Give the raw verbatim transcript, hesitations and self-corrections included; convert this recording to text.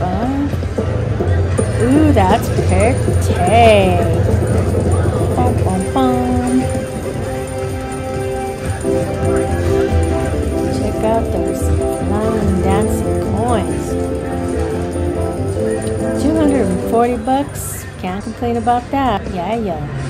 twenty-five. Ooh, that's pretty. Bum, bum, bum. Check out those flying dancing coins. two hundred forty bucks. Can't complain about that. Yeah, yeah.